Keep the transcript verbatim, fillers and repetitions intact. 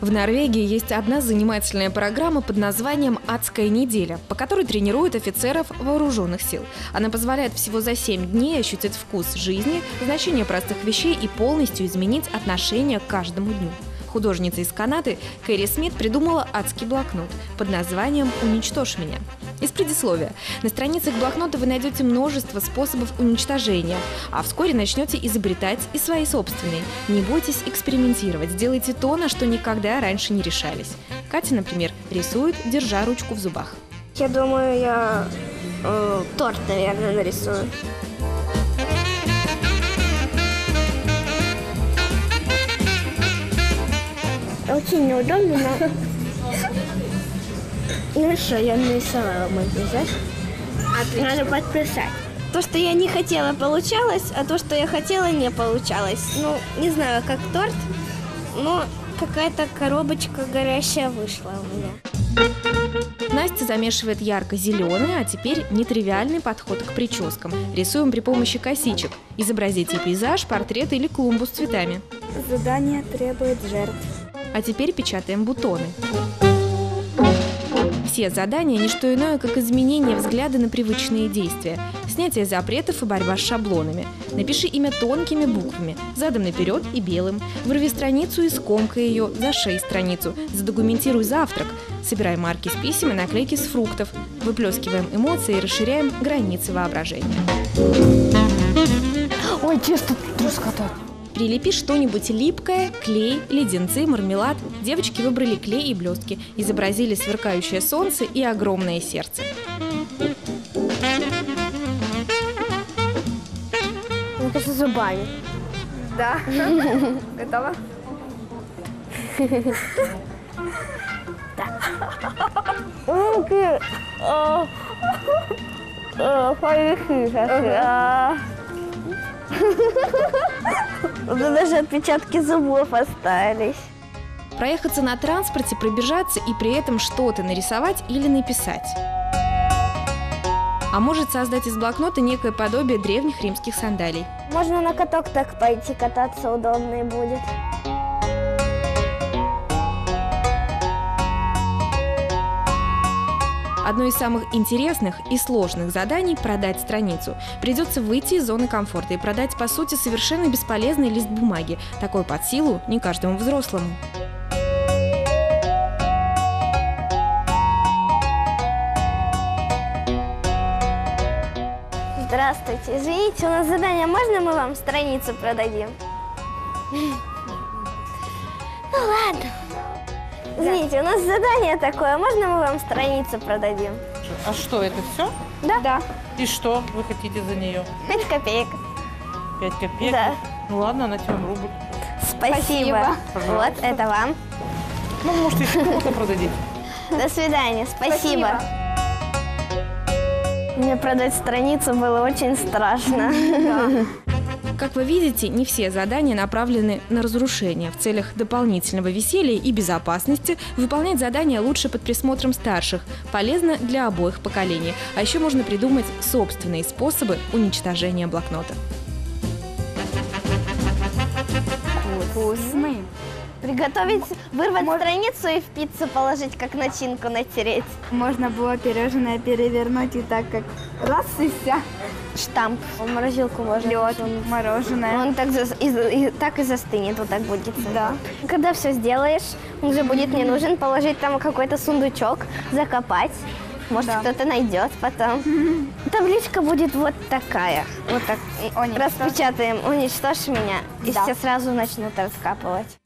В Норвегии есть одна занимательная программа под названием «Адская неделя», по которой тренируют офицеров вооруженных сил. Она позволяет всего за семь дней ощутить вкус жизни, значение простых вещей и полностью изменить отношение к каждому дню. Художница из Канады Кэрри Смит придумала адский блокнот под названием «Уничтожь меня». Из предисловия. На страницах блокнота вы найдете множество способов уничтожения, а вскоре начнете изобретать и свои собственные. Не бойтесь экспериментировать, сделайте то, на что никогда раньше не решались. Катя, например, рисует, держа ручку в зубах. Я думаю, я э, торт, наверное, нарисую. Очень неудобно, но... Ну что, я нарисовала, можно взять. Надо подписать. То, что я не хотела, получалось, а то, что я хотела, не получалось. Ну, не знаю, как торт, но какая-то коробочка горящая вышла у меня. Настя замешивает ярко-зеленый, а теперь нетривиальный подход к прическам. Рисуем при помощи косичек. Изобразите пейзаж, портрет или клумбу с цветами. Задание требует жертв. А теперь печатаем бутоны. Все задания – не что иное, как изменение взгляда на привычные действия, снятие запретов и борьба с шаблонами. Напиши имя тонкими буквами, задом наперед и белым. Вырви страницу и скомкай ее, зашей страницу. Задокументируй завтрак. Собирай марки с писем и наклейки с фруктов. Выплескиваем эмоции и расширяем границы воображения. Ой, тесто трескота. Прилепи что-нибудь липкое, клей, леденцы, мармелад. Девочки выбрали клей и блестки, изобразили сверкающее солнце и огромное сердце. Мне кажется, зубами. Да. Готова? Руки. Повихи сейчас. Даже отпечатки зубов остались. Проехаться на транспорте, пробежаться и при этом что-то нарисовать или написать. А может создать из блокнота некое подобие древних римских сандалий. Можно на каток так пойти кататься, удобнее будет. Одно из самых интересных и сложных заданий – продать страницу. Придется выйти из зоны комфорта и продать, по сути, совершенно бесполезный лист бумаги. Такой под силу не каждому взрослому. Здравствуйте, извините, у нас задание, можно мы вам страницу продадим? Ну ладно. Извините, у нас задание такое, можно мы вам страницу продадим? А что, это все? Да. Да. И что вы хотите за нее? Пять копеек. Пять копеек? Да. Ну ладно, на тебе рубль. Спасибо. Пожалуйста. Вот, это вам. Ну, может, еще кому-то продадите. До свидания, спасибо. спасибо. Мне продать страницу было очень страшно. Да. Как вы видите, не все задания направлены на разрушение. В целях дополнительного веселья и безопасности выполнять задания лучше под присмотром старших. Полезно для обоих поколений. А еще можно придумать собственные способы уничтожения блокнота. Вкусный. Приготовить, вырвать Можно... страницу и в пиццу положить, как начинку натереть. Можно было пирожное перевернуть и так, как раз и вся. Штамп. В морозилку можно. Лед, мороженое. Он так, за, и, и, так и застынет, вот так будет. Да. Когда все сделаешь, он уже будет не нужен, положить там какой-то сундучок, закопать. Может, да. кто-то найдет потом. Табличка будет вот такая. Вот так. Распечатаем, уничтожь меня, и да. все сразу начнут раскапывать.